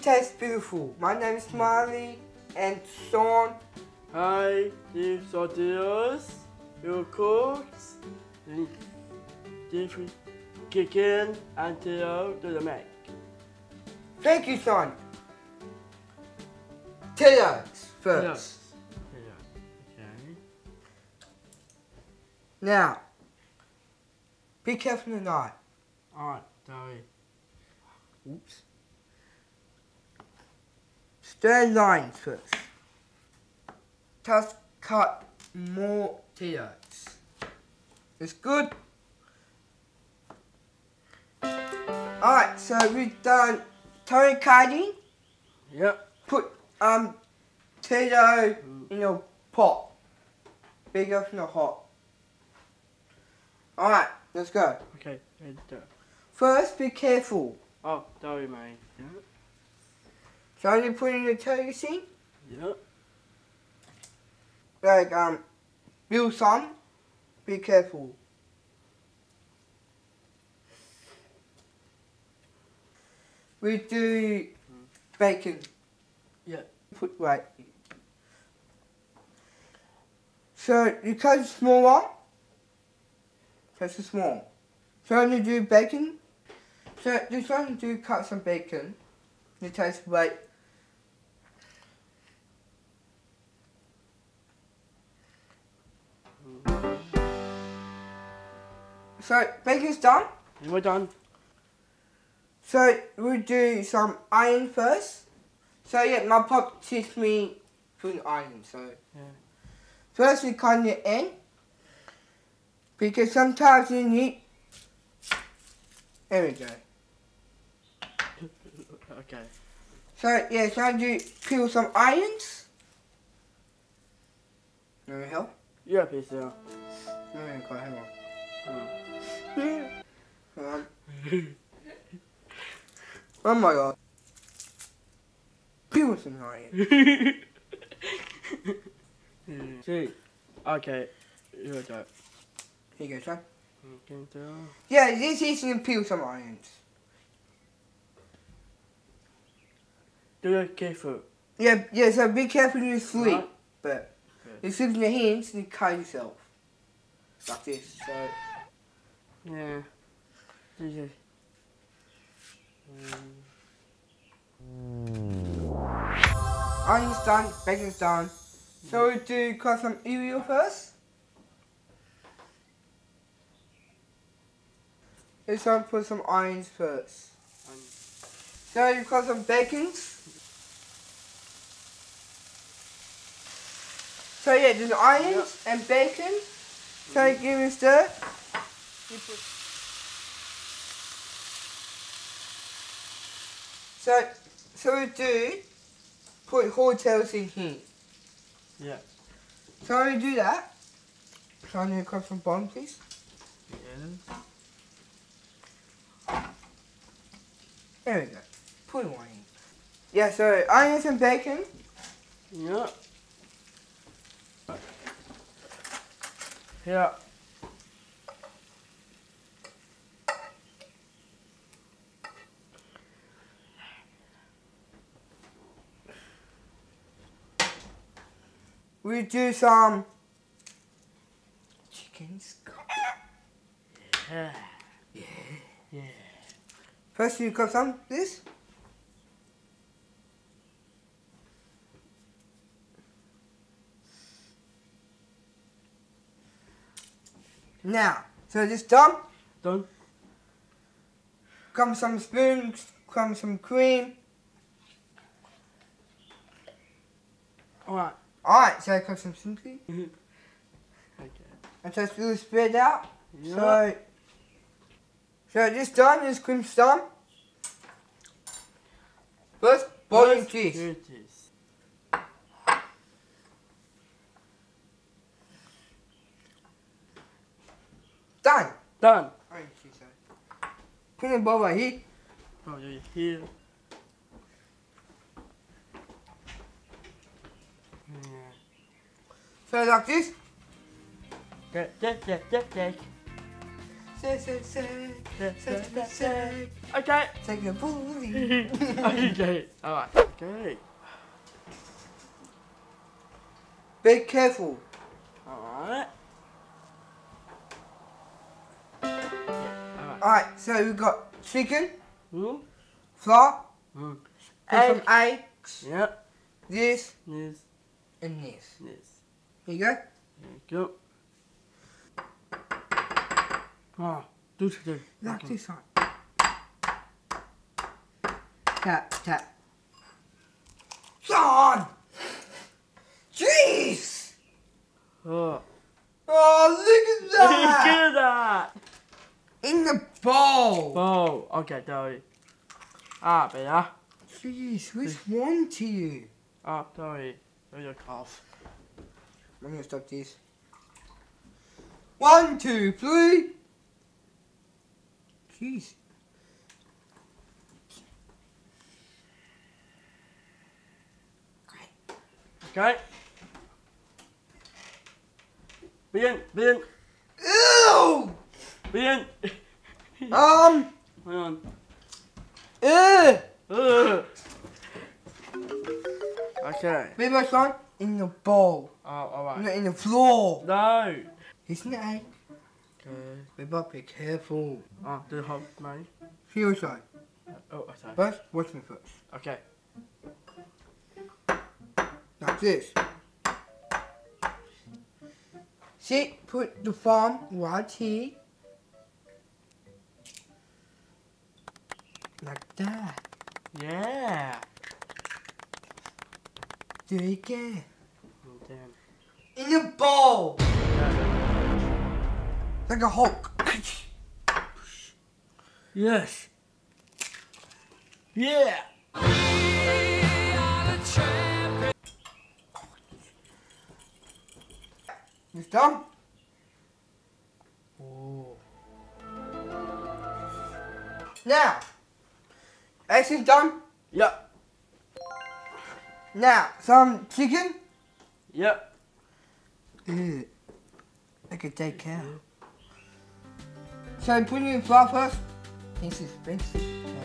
tastes beautiful. My name is Marley and Sean. Hi, these tortillas, you cooked, different chicken and potato to the make. Thank you, Sean. Potatoes first. Okay. Now, be careful of the knife. Alright, sorry. Oops. Stir lines first. Just cut more potatoes. It's good. Alright, so we've done tomato cutting. Yep. Put potato in your pot. Big enough in the hot. Alright, let's go. Okay, let's go. First, be careful. Oh, sorry, mate. Yep. So you put in the toast in. Yep. Like build some. Be careful. We do bacon. Yeah. Put right. So you cut a small one. That's a small. So you do bacon. So this one you do cut some bacon. You taste right. So bacon's done. And we're done. So we'll do some iron first. So yeah, my pop teach me putting iron. So Yeah. first we cut the end because sometimes you need. There we go. Okay. So yeah, so I do peel some irons. Let me help. Yeah, please, yeah. Let me go. Hang on. Oh my god. Peel some iron. See. Okay. Here we go. Here you go, son. Okay, so. Yeah, this is to peel some irons. Do it careful. Yeah, so be careful when you sleep. Right. But Okay. you sleep in your hands and you cut yourself. Like this. So Yeah. Okay. onions done, bacon's done. So we do cut some cereal first. This one put some onions first. So you cut some bacons. So yeah, there's onions and bacon. So you give it a stir. So we do put hotels in here. Yeah. So we do that. So I'm gonna cut some bottom, please. Yeah. There we go. Put one in. Yeah, so onions and bacon. Yeah. Yeah. We do some chicken scotch. Yeah. Yeah. Yeah. First you cut some this. Now, so this done. Done. Come some spoons, come some cream. Alright. Alright, so I cut some simply. Okay. And so it's really spread out. Yeah. So this done, this cream's done. First, boiling cheese. Here it is. Done. Done. Orange cheese, sorry. Put the bowl right here. Oh, you're here. Yeah. So like this. Yeah. Say. Okay. Take a booty. Okay. Alright. Okay. Be careful. Alright. Alright. Alright, so we've got chicken, Hmm? flour, Hmm. put some eggs, Yep. this, This. and this. This. Here you go. There you go. Oh, do it. Like this one. Tap, tap. John! Jeez! Oh. Oh, look at that! Look at that! In the bowl! Oh, okay, sorry. Ah, better. Jeez, which one to you? Oh, sorry. There's your cough. I'm gonna stop this. 1, 2, 3. Jeez. Okay. Begin. Ew! Begin. Hang Hang on. Okay. Maybe my son in the bowl. Oh, alright. Not in the floor. No. Isn't it egg? Okay. Baby, be careful. Oh, do you hold mine? Feel side. Oh, okay. First, watch me first. Okay. Like this. See, put the farm right here. Like that. Yeah. Do it again. Oh, damn. In the bowl. Yeah. Like a Hulk. Yes. Yeah. It's done. Oh. Now, eggs is done. Yep. Now, some chicken. Yep. Ew. I could take care. So put it in flour first. This is expensive.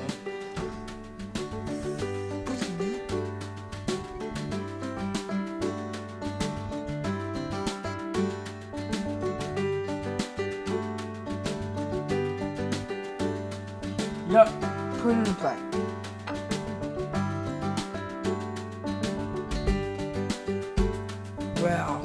Yep. Put it in the plate. Wow.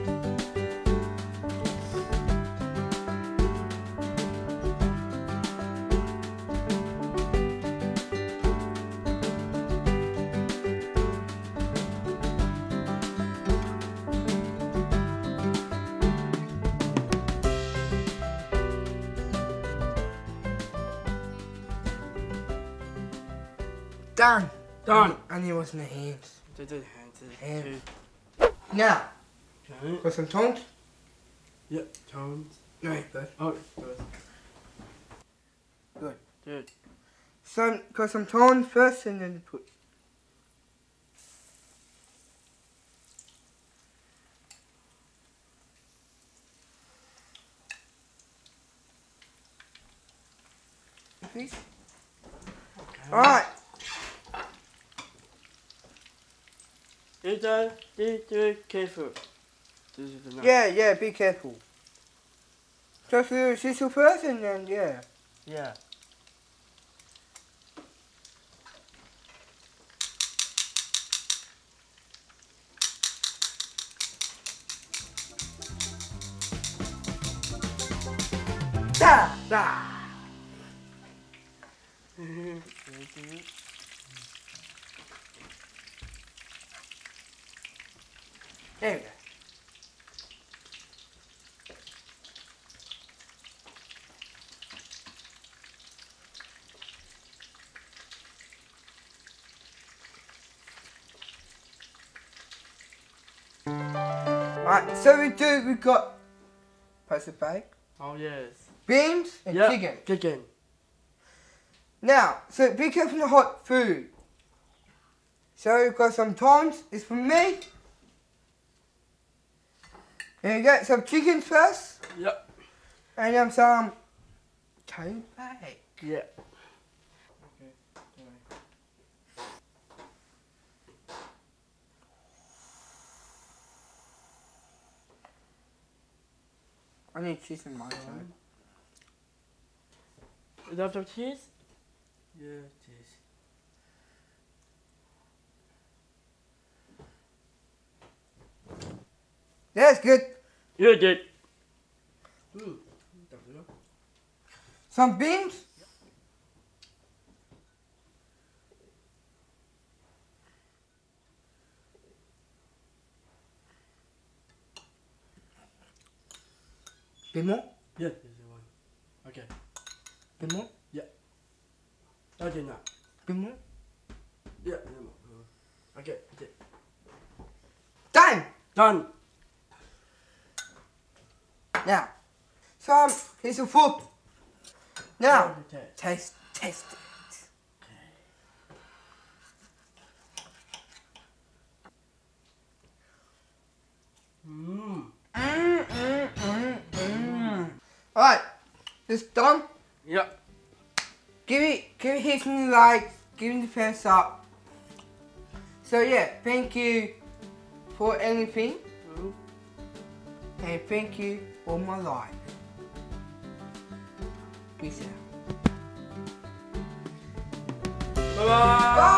Done. Done. And it was in the hands. Do the hands. Hand. Now, Okay. put some tongs. Yep. Tones. No, good. Oh, good. Good. Good. So, put some tongs first and then put. Please. Okay. Alright. Be careful. This is enough. Yeah, be careful. Just do the schnitzel first and then, yeah. Yeah. Da! Da! There we go. Alright, so we've got pasta bake, Oh yes. beans and Yep. chicken. Chicken. Now, so be careful of hot food. So we've got some tongs, it's for me. And you get some chicken first, Yep. and then some potato bake. Yeah. Okay. I need cheese in my side. You have some cheese? Yeah, cheese. That's good. You did. Some beans. Bit more. Yeah, there's the one. Okay. Bit more. Yeah. Okay, now. Bit more. Yeah, no more. Okay, okay. Done. Done. Now, some piece of food. Now, Okay. taste it. Alright, it's done. Yeah. Give it hit me like, give me the thumbs up. So yeah, thank you for anything. And thank you for my life. Peace out. Bye-bye. Bye.